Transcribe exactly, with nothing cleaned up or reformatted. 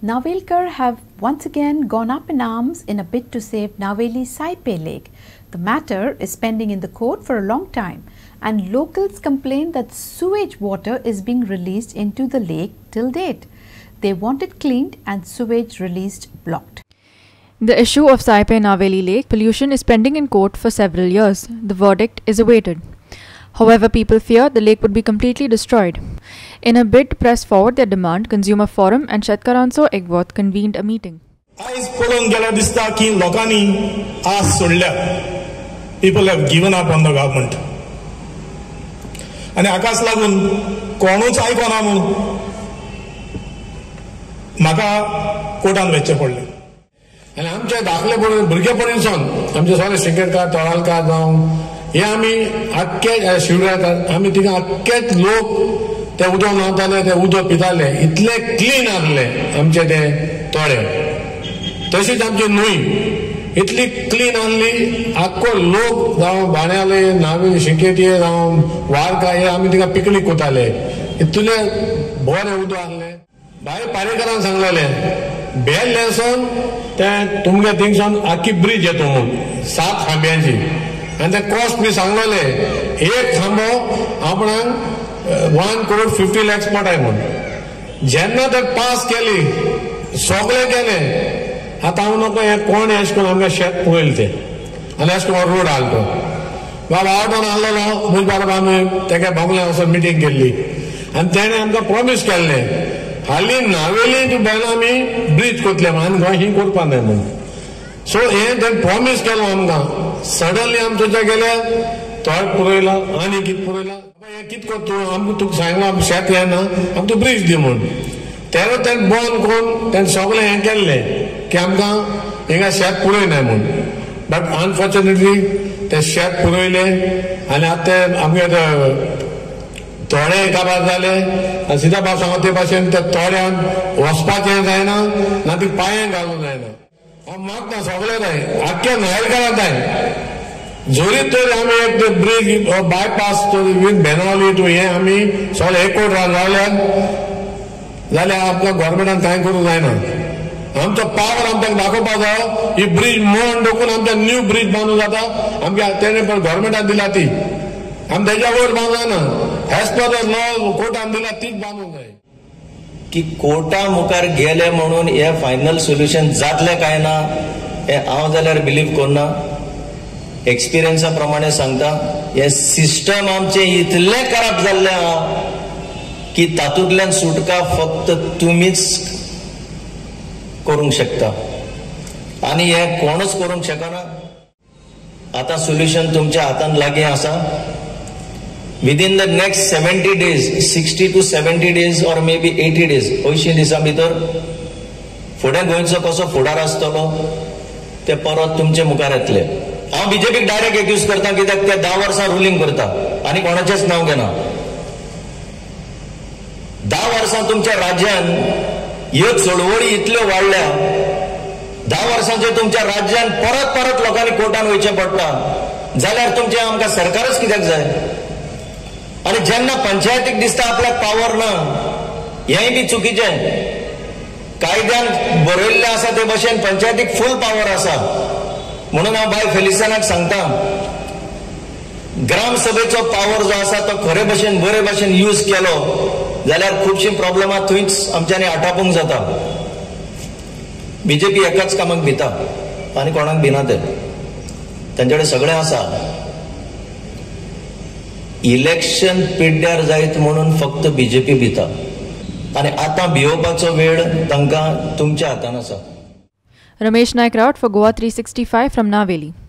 Navelkar have once again gone up in arms in a bid to save Naveli Saipe Lake. The matter is pending in the court for a long time, and locals complain that sewage water is being released into the lake till date. They want it cleaned and sewage released blocked. The issue of Saipe Naveli Lake pollution is pending in court for several years. The verdict is awaited. However, people fear the lake would be completely destroyed. In a bid to press forward their demand, Consumer Forum and Shetkarancho Egvoth convened a meeting. People have given up on the government. And akas lagun konuch aykona mun maka कोर्टान वेचचे पडले. आनी आमचे दाखले भुरगेपणीसून आमचे सगळे शिंकेडकार तोळालकार जावं हे आमी आख्खे शिवरायकार आमी थिंगा आख्खेच लोक ते उदक न्हावताले ते उदक पिताले इतले क्लीन आसले आमचे ते तोळे. तशीच आमची न्हंय इतली क्लीन आसली आख्खो लोक जावं बाण्याले नावे शिंकेटी जावं वारका हे आमी थिंगा पिकनीक वताले इतले बरें उदक आसले. भायर पारेकरान सांगलेले बेल लेसून ते तुमगे थिंगसून आख्खी ब्रिज येतो म्हणून सात खांब्यांची आनी ते कॉस्ट बी सांगलेले एक खांबो आपणाक वन करोड फिफ्टी लॅक्स पडाय म्हणून. जेन्ना ते पास केली सगळे गेले. आता हांव नको हे कोण अशें करून आमकां शेत पळयलें ते आनी अशें करून रोड आसलो बाबा आवडून आसलेलो मुजबार आमी तेका बोगल्यान वचून मिटींग केल्ली आनी तेणें आमकां प्रॉमीस केल्लें हालीं नावेली टू बेलामी ब्रिज कोतले म्हणून आनी गोंय ही करपा जाय म्हणून. सो हें तेणें प्रॉमीस केलो आमकां. सडनली आमी थंयचे गेले थोडे पुरयला आनी कितें पुरयला हें कितें कर तूं आमकां तुका सांगलां शेत येना आमकां तूं ब्रिज दी म्हूण. तेन्ना तेणें बंद करून तेणें सगळें हें केल्लें की आमकां हिंगा शेत पुरयनाय म्हूण. बट अनफॉर्च्युनेटली ते शेत पुरयलें आनी आतां ते आमगे तोडे काबार जाले आनी सिधा भाव सांगता ते भाशेन ते तोड्यान वचपाचें जायना ना ती पांयां घालूंक जायना. हांव मागता सगळें जाय आख्ख्या न्हयलकाराक जाय जोरी तर आमी एक bridge bypass with Benaulim to हें आमी सगळे एक कोट रावल्यात जाल्यार आमकां गोवोरमेंटान कांय करूंक जायना. आमचो पावर आमकां दाखोवपाक जायो ही ब्रिज मोड डोकून आमच्या न्यू ब्रिज बांदूं जाता आमकां तेणें पण गोवोरमेंटान दिला ती आमी तेज्या वयर बांदूं जायना. एज पर द लॉ कोर्टान दिला तीच बांदूंक जाय. की कोर्टा मुखार गेले म्हणून हे फायनल सोल्युशन जातले काय ना हे हांव जाल्यार बिलीव करना. एक्सपिरियन्सा प्रमाणे सांगता हे सिस्टम आमचे इतले करप्ट जाल्ले आहा की तातूंतल्यान सुटका फक्त तुमीच करूंक शकता आनी हे कोणूच करूंक शकना. आता सोल्युशन तुमच्या हातान लागीं आसा. Within the next seventy days sixty to seventy days or may B eighty days अंयशीं दिसां भितर फुडें गोंयचो कसो फुडार आसतलो ते परत तुमचे मुखार येतले. हांव बीजेपीक डायरेक्ट एक्यूज करता कित्याक ते धा वर्सां रुलींग करता आनी कोणाचेंच नांव घेना. धा वर्सां तुमच्या राज्यान ह्यो चळवळी इतल्यो वाडल्या धा वर्सांचे तुमच्या राज्यान परत परत लोकांनी कोर्टान वयचें पडटा जाल्यार तुमचें आमकां सरकारच कित्याक जाय. आनी जेन्ना पंचायतीक दिसता आपल्याक पावर ना हेंय बी चुकीचें. कायद्यान बरयल्लें आसा ते भशेन पंचायतीक फूल पावर आसा म्हणून हांव बाय फेलिस्तानाक सांगता ग्रामसभेचो पावर जो आसा तो खरे भशेन बरे भशेन यूज केलो जाल्यार खुबशीं प्रॉब्लेमां थंयच आमच्यांनी आटापूंक जाता. बीजेपी एकाच कामाक भिता आनी कोणाक भिना ते तांचे कडेन सगळें आसा. इलेक्शन पिड्ड्यार जायत म्हणून फक्त बीजेपी भिता आनी आतां भिवपाचो वेळ तांकां तुमच्या हातान आसा. Ramesh Naik Raut for Goa three sixty-five from Naveli.